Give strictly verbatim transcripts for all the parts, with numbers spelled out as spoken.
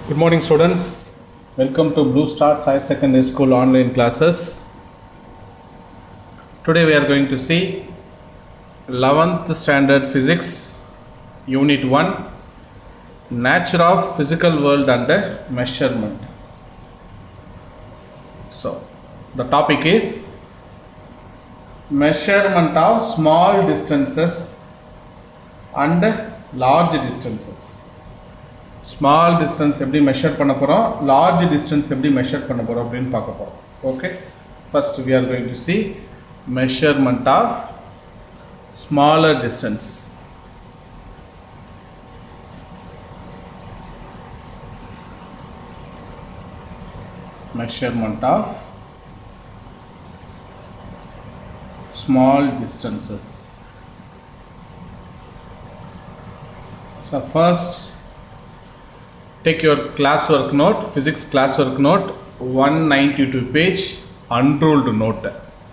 Good morning, students. Welcome to Blue Star Higher Secondary School online classes. Today we are going to see eleventh Standard Physics, Unit one, Nature of Physical World and Measurement. So, the topic is measurement of small distances and large distances. Small distance எப்படி measure பண்ண போறோம், large distance எப்படி measure பண்ண போறோம் அப்படினு பார்க்க போறோம். Okay, first we are going to see measurement of smaller distance. Measurement of small distances. So first, take your classwork note, physics classwork note, one ninety-two page, unruled note.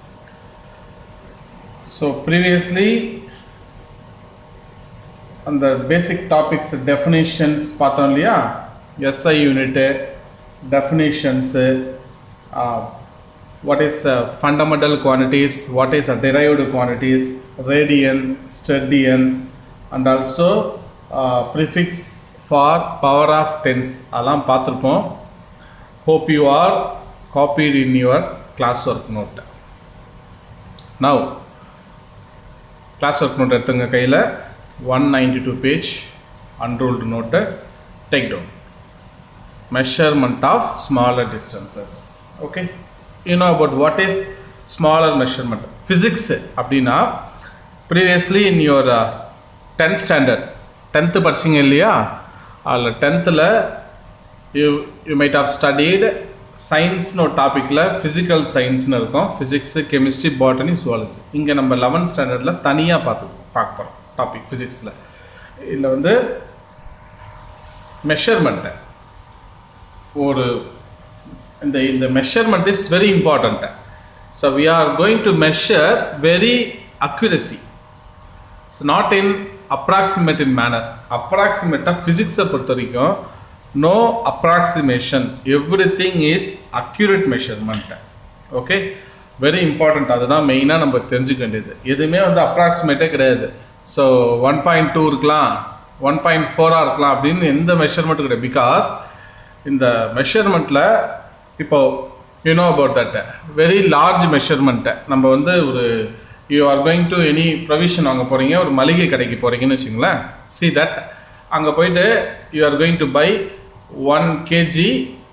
So previously, on the basic topics definitions பார்த்தோம் இல்லையா, S I unit, definitions, uh, what is uh, fundamental quantities, what is uh, derived quantities, radian, sterdian, and also uh, prefix for power of tens alam paathirpom. Hope you are copied in your classwork note. Now classwork note eduthenga kaiyila one ninety-two page unruled note take down. Measurement of smaller distances. Okay, you know about what is smaller measurement. Physics அப்படினா previously in your uh, tenth standard tenth படிச்சீங்க இல்லையா, அல்ல tenth ல you you might have studied science no topic ல physical science னு இருக்கும், physics, chemistry, botany, zoology. இங்க நம்ம eleventh standard ல தனியா பார்த்து பார்க்க போறோம் டாபிக் physics ல. இதுல வந்து measurement ஒரு இந்த இந்த measurement is very important. So we are going to measure very accuracy. So not in approximate in manner. Approximate physics பொறுத்த வரைக்கும் no approximation, everything is accurate measurement. Okay, very important. அதுதான் மெயினா நம்ம தெரிஞ்சுக்க வேண்டியது. எதுவுமே வந்து அப்ராக்சிமேட்டே கிடையாது. ஸோ ஒன் பாயிண்ட் டூ இருக்கலாம், ஒன் பாயிண்ட் ஃபோராக இருக்கலாம் அப்படின்னு எந்த மெஷர்மெண்ட்டும் கிடையாது. பிகாஸ் இந்த மெஷர்மெண்ட்டில் இப்போ you know about that very large மெஷர்மெண்ட்டை நம்ம வந்து ஒரு you are going to any provision வாங்க போகிறீங்க, ஒரு மளிகை கடைக்கு போகிறீங்கன்னு வச்சுங்களேன். சி தட் அங்கே போயிட்டு you are going to buy one KG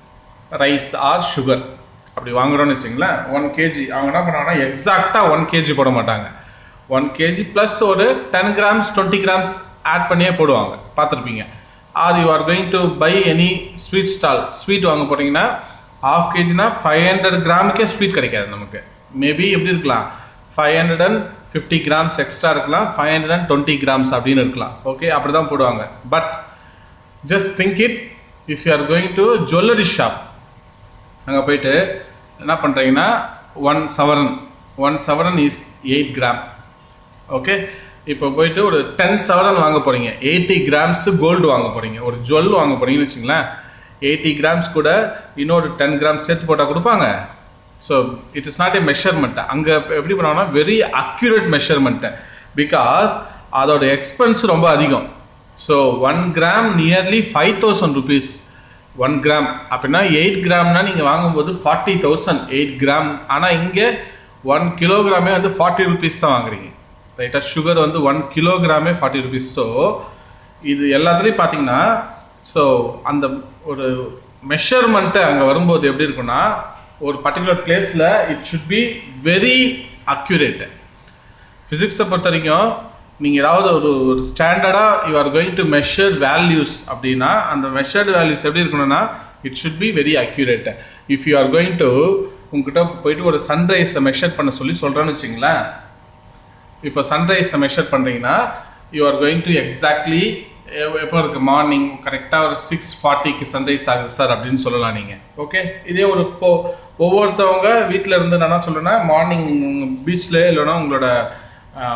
rice or sugar அப்படி வாங்குறோன்னு வச்சுங்களேன். ஒன் கேஜி அவங்க என்ன பண்ணுவாங்கன்னா எக்ஸாக்டாக ஒன் கேஜி போட மாட்டாங்க, ஒன் கேஜி ப்ளஸ் ஒரு ten grams twenty grams add பண்ணியே போடுவாங்க, பார்த்துருப்பீங்க. Or you are going to buy any sweet stall, sweet வாங்க போகிறீங்கன்னா ஹாஃப் கேஜினா ஃபைவ் ஹண்ட்ரட் கிராமுக்கே ஸ்வீட் கிடைக்காது நமக்கு. மேபி எப்படி இருக்கலாம், five hundred and fifty grams extra இருக்கலாம், five hundred and twenty grams அப்படின்னு இருக்கலாம். ஓகே, அப்படி தான் போடுவாங்க. But just think it, if you are going to jewellery shop, அங்கே போயிட்டு என்ன பண்ணுறீங்கன்னா ஒன் சவரன் ஒன் சவரன் இஸ் எயிட் கிராம். ஓகே, இப்போ போயிட்டு ஒரு டென் சவரன் வாங்க போகிறீங்க, எயிட்டி கிராம்ஸ் கோல்டு வாங்க போகிறீங்க, ஒரு ஜுவல் வாங்க போகிறீங்கன்னு வச்சுங்களேன். எயிட்டி கிராம்ஸ் கூட இன்னொரு டென் கிராம்ஸ் சேர்த்து போட்டால் கொடுப்பாங்க. So it is not a measurement. அங்கே எப்படி பண்ணுவாங்கன்னா வெரி அக்யூரேட் மெஷர்மெண்ட்டு, பிகாஸ் அதோட எக்ஸ்பென்ஸ் ரொம்ப அதிகம். So one gram nearly five thousand rupees one gram அப்படின்னா எயிட் கிராம்னா நீங்கள் வாங்கும்போது ஃபார்ட்டி தௌசண்ட் எயிட் கிராம். ஆனால் இங்கே ஒன் கிலோகிராமே வந்து ஃபார்ட்டி ருபீஸ் தான் வாங்குறீங்க, ரைட்டாக. சுகர் வந்து ஒன் கிலோகிராமே ஃபார்ட்டி ருபீஸ். ஸோ இது எல்லாத்துலேயும் பார்த்தீங்கன்னா ஸோ அந்த ஒரு மெஷர்மெண்ட்டு அங்கே வரும்போது எப்படி இருக்குன்னா ஒரு பர்டிகுலர் பிளேஸில் it should be very accurate. ஃபிசிக்ஸை பொறுத்த வரைக்கும் நீங்கள் ஏதாவது ஒரு ஒரு ஸ்டாண்டர்டாக you are going to measure values அப்படின்னா அந்த மெஷர்டு வேல்யூஸ் எப்படி இருக்கணும்னா it should be very accurate. If you are going to உங்ககிட்ட போயிட்டு ஒரு சன்ரைஸை மெஷர் பண்ண சொல்லி சொல்கிறேன்னு வச்சிங்களேன். இப்போ சன்ரைஸை மெஷர் பண்ணுறீங்கன்னா you are going to exactly எப்போ இருக்குது மார்னிங் கரெக்டாக ஒரு சிக்ஸ் ஃபார்ட்டிக்கு சன்ரைஸ் ஆகுது சார் அப்படின்னு சொல்லலாம் நீங்கள். ஓகே, இதே ஒரு ஃபோ ஒவ்வொருத்தவங்க வீட்டில் இருந்து நான் என்ன சொல்கிறேன்னா மார்னிங் பீச்சில் இல்லைன்னா உங்களோட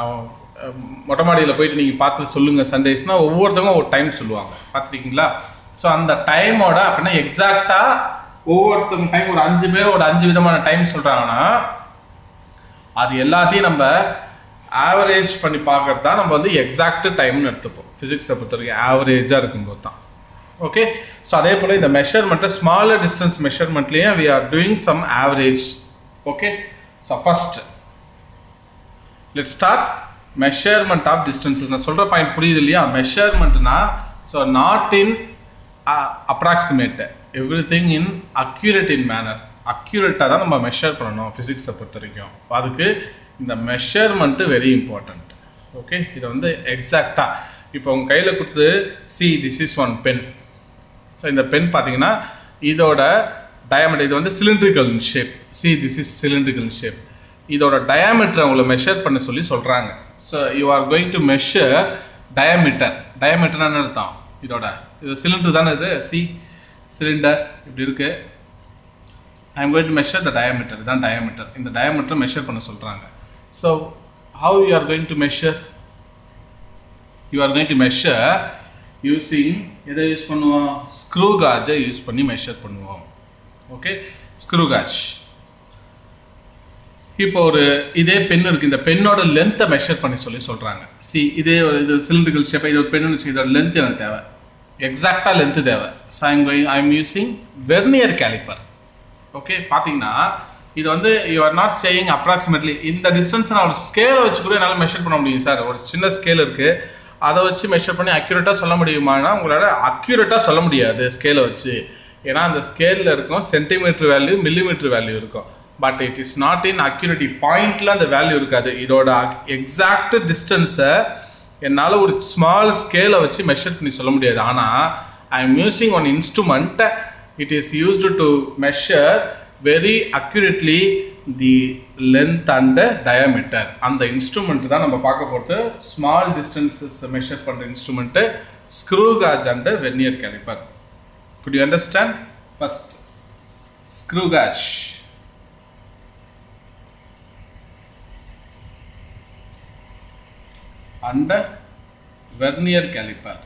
மொட்டை மாடியில் போயிட்டு நீங்கள் பார்த்து சொல்லுங்கள் சன்ரைஸ்னால் ஒவ்வொருத்தவங்க ஒரு டைம் சொல்லுவாங்க, பார்த்துருக்கீங்களா? ஸோ அந்த டைமோட அப்படின்னா எக்ஸாக்டாக ஒவ்வொருத்தவங்க டைம் ஒரு அஞ்சு பேர் ஒரு அஞ்சு விதமான டைம் சொல்கிறாங்கன்னா அது எல்லாத்தையும் நம்ம ஆவரேஜ் பண்ணி பார்க்கறது தான் நம்ம வந்து எக்ஸாக்ட் டைம்னு எடுத்துப்போம். ஃபிசிக்ஸை பொறுத்த வரைக்கும் ஆவரேஜாக இருக்கும்போது தான். ஓகே, ஸோ அதே போல் இந்த மெஷர்மெண்ட்டை ஸ்மாலர் டிஸ்டன்ஸ் மெஷர்மெண்ட்லேயும் we are doing some average. Okay, so first let start measurement of distances. நான் சொல்கிற பாயிண்ட் புரியுது இல்லையா? மெஷர்மெண்ட்னா so not in approximate, everything in accurate in manner. அக்யூரேட்டாக தான் நம்ம மெஷர் பண்ணணும் ஃபிசிக்ஸை பொறுத்த வரைக்கும். அதுக்கு இந்த மெஷர்மெண்ட்டு வெரி இம்பார்ட்டண்ட். ஓகே, இதை வந்து எக்ஸாக்டாக இப்போ உங்கள் கையில் கொடுத்து see this is one pen. So இந்த பென் பார்த்தீங்கன்னா இதோட டயாமீட்டர், இது வந்து cylindrical shape. See this is cylindrical shape. இதோட டயாமீட்டர் உங்களை மெஷர் பண்ண சொல்லி சொல்கிறாங்க. So you are going to measure diameter. டயாமீட்டர்னு அர்த்தம் இதோட, இது சிலிண்டர் தானே, இது சி சிலிண்டர் இப்படி இருக்கு. I am going to measure the diameter. இதுதான் டயாமீட்டர். இந்த டயாமீட்டர் மெஷர் பண்ண சொல்கிறாங்க. So how you are going to measure? You are going to measure using எதை யூஸ் பண்ணுவோம்? ஸ்க்ரூ காஜை யூஸ் பண்ணி மெஷர் பண்ணுவோம். Okay, screw gauge. இப்போ ஒரு இதே பென் இருக்குது, இந்த பென்னோட லென்த்தை மெஷர் பண்ணி சொல்லி சொல்கிறாங்க. சி இதே இது சிலிண்டரிக்கல் ஷேப்பை இது ஒரு பென்னு வச்சு இதோட லென்த் எனக்கு தேவை, எக்ஸாக்டாக லென்த்து தேவை. So I'm going I am using vernier caliper. Okay, பார்த்தீங்கன்னா இது வந்து you are not saying approximately இந்த டிஸ்டன்ஸ் நான் ஒரு ஸ்கேலை வச்சு கூட என்னால் மெஷர் பண்ண முடியும் சார். ஒரு சின்ன ஸ்கேல் இருக்குது, அதை வச்சு மெஷர் பண்ணி அக்யூரேட்டாக சொல்ல முடியுமானா உங்களால் அக்யூரேட்டாக சொல்ல முடியாது ஸ்கேலை வச்சு. ஏன்னா அந்த ஸ்கேலில் இருக்கும் சென்டிமீட்டர் வேல்யூ, மில்லிமீட்டர் வேல்யூ இருக்கும். But it is not in accuracy பாயிண்ட்ல அந்த வேல்யூ இருக்காது. இதோட எக்ஸாக்ட் டிஸ்டன்ஸை என்னால் ஒரு ஸ்மால் ஸ்கேலை வச்சு மெஷர் பண்ணி சொல்ல முடியாது. ஆனால் I am using one instrument, it is used to measure very accurately the length and diameter. அந்த இன்ஸ்ட்ருமெண்ட் தான் நம்ம பார்க்க போகிறது. ஸ்மால் டிஸ்டன்சஸ் மெஷர் பண்ணுற instrument screw gauge and vernier caliper. could you understand? First, screw gauge and vernier caliper.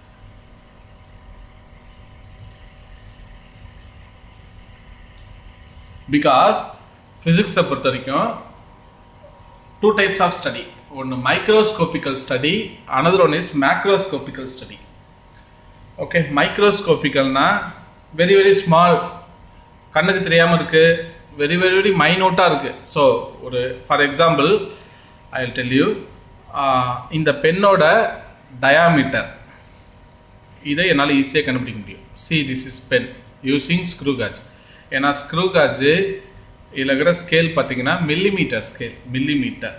Because physics பொறுத்த வரைக்கும் two types of study. One microscopical study, another one is macroscopical study. Okay, microscopical na very very small, கண்ணுக்கு தெரியாம இருக்கு, very very very minute இருக்கு. So ஒரு for example I will tell you, இந்த பென்னோட diameter இதை என்னால் ஈஸியாக கண்டுபிடிக்க முடியும். See, this is pen using screw gauge. ஏன்னா ஸ்க்ரூ காஜு இதில் இருக்கிற ஸ்கேல் பார்த்தீங்கன்னா மில்லிமீட்டர் ஸ்கேல், மில்லிமீட்டர்.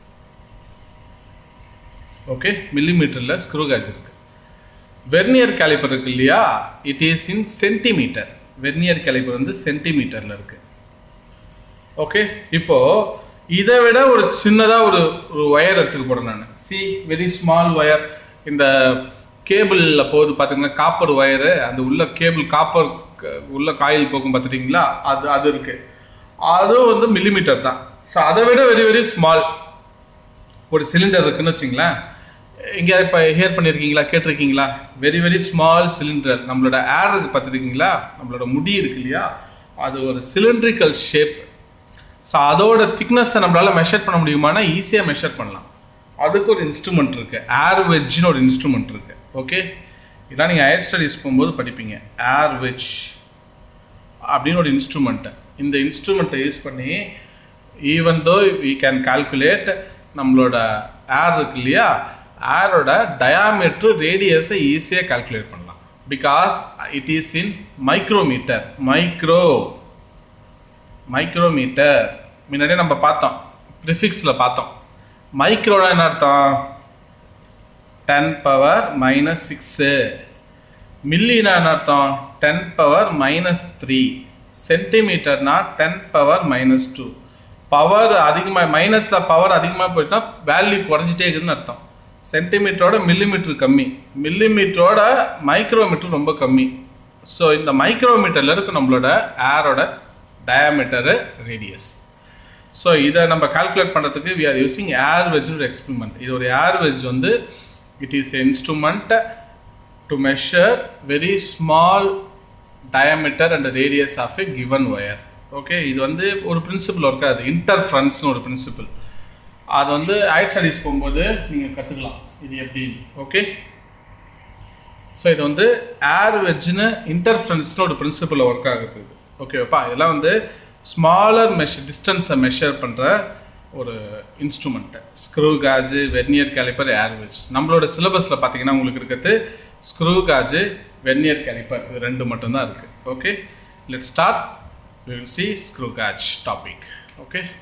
ஓகே, மில்லிமீட்டரில் ஸ்க்ரூ காஜ் இருக்கு. வெர்னியர் கேலிப்பர் இருக்கு இல்லையா, it is in centimetre. Vernier caliper வந்து சென்டிமீட்டரில் இருக்கு. ஓகே, இப்போ இதை விட ஒரு சின்னதாக ஒரு ஒரு ஒயர் எடுத்துக்க போகிறேன் நான். See very small wire. இந்த கேபிளில் போகுது பார்த்தீங்கன்னா காப்பர் ஒயரு, அந்த உள்ள கேபிள் காப்பர் உள்ள காயில் போகும் பார்த்துட்டிங்களா, அது அது இருக்கு. அதுவும் வந்து மில்லிமீட்டர் தான். ஸோ அதை விட வெரி வெரி ஸ்மால் ஒரு சிலிண்டர் இருக்குன்னு வச்சிங்களேன். இங்கே இப்போ ஹியர் பண்ணியிருக்கீங்களா, கேட்டிருக்கீங்களா? Very very small cylinder. நம்மளோட ஏர் இருக்கு பார்த்துருக்கீங்களா, நம்மளோட முடி இருக்கு இல்லையா, அது ஒரு சிலிண்ட்ரிக்கல் ஷேப். ஸோ அதோட திக்னஸை நம்மளால் மெஷர் பண்ண முடியுமானா ஈஸியாக மெஷர் பண்ணலாம். அதுக்கு ஒரு இன்ஸ்ட்ருமெண்ட் இருக்குது, ஏர் வெட்ஜ்னு ஒரு இன்ஸ்ட்ருமெண்ட் இருக்குது. ஓகே, இதான் நீங்கள் ஹையர் ஸ்டடீஸ் போகும்போது படிப்பீங்க. ஏர் வெட்ஜ் அப்படின்னு ஒரு இன்ஸ்ட்ருமெண்ட்டு. இந்த இன்ஸ்ட்ருமெண்ட்டை யூஸ் பண்ணி even though we can calculate நம்மளோட ஏர் இருக்கு இல்லையா, ஏரோட டயாமீட்டர் ரேடியஸை ஈஸியாக கால்குலேட் பண்ணலாம். Because it is in micrometre. Micro micrometre முன்னாடியே நம்ம பார்த்தோம், ப்ரிஃபிக்ஸில் பார்த்தோம். மைக்ரோனா என்ன அர்த்தம்? Ten power minus six. மில்லினா என்ன அர்த்தம்? Ten power minus three. சென்டிமீட்டர்னா ten power minus two. Power அதிகமாக, மைனஸில் பவர் அதிகமாக போயிட்டா வேல்யூ குறைஞ்சிட்டே இருக்குதுன்னு அர்த்தம். சென்டிமீட்டரோட மில்லிமீட்டர் கம்மி, மில்லிமீட்டரோட மைக்ரோமீட்டர் ரொம்ப கம்மி. ஸோ இந்த மைக்ரோமீட்டரில் இருக்கு நம்மளோட ஏரோட டயாமீட்டரு ரேடியஸ். ஸோ இதை நம்ம கால்குலேட் பண்ணுறதுக்கு we are using air wedge ஒரு எக்ஸ்பெரிமெண்ட். இது ஒரு ஏர் வெஜ் வந்து it is instrument to measure very small diameter and radius of a given wire. Okay, இது வந்து ஒரு பிரின்சிபல் ஒர்க் ஆகுது, இன்டர்ஃபரன்ஸ்னு ஒரு பிரின்சிபல். அது வந்து ஹையர் ஸ்டடீஸ் போகும்போது நீங்கள் கற்றுக்கலாம் இது எப்படின்னு. ஓகே, ஸோ இது வந்து ஏர் வெட்ஜ்னு இன்டர்ஃபரன்ஸ்னு ஒரு பிரின்சிபல் ஒர்க் ஆகுது. ஓகேப்பா, இதெல்லாம் வந்து ஸ்மாலர் மெஷர் டிஸ்டன்ஸை மெஷர் பண்ணுற ஒரு instrument. Screw gauge, vernier caliper, air wedge. நம்மளோட சிலபஸில் பார்த்தீங்கன்னா உங்களுக்கு இருக்கிறது ஸ்க்ரூ காஜு, வெர்னியர் கேலிப்பர், இது ரெண்டு மட்டும்தான் இருக்குது. Okay, let's start. We will see screw gauge topic. Okay.